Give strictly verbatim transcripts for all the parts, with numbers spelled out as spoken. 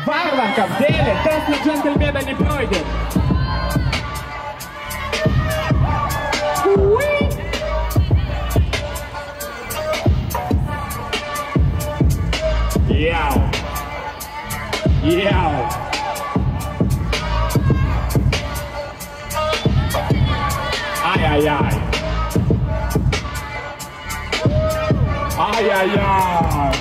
Варварка в деле, тест на джентльмена не пройден. Яу. Яу. Ай-яй-яй. Ай-яй-яй.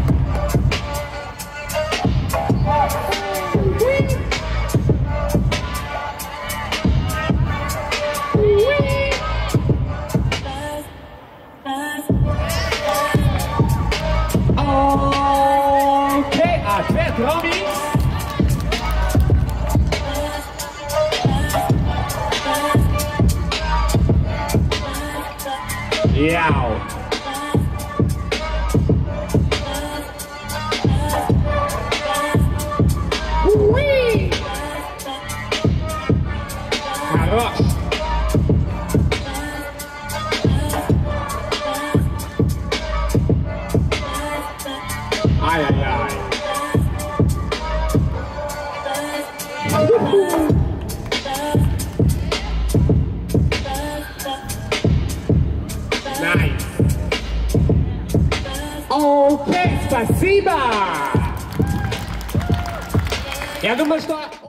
Окей, ответ ромикс. Яу. Уи. Хорош. Ай-яй-яй. Найс. Окей, спасибо. Я думаю, что...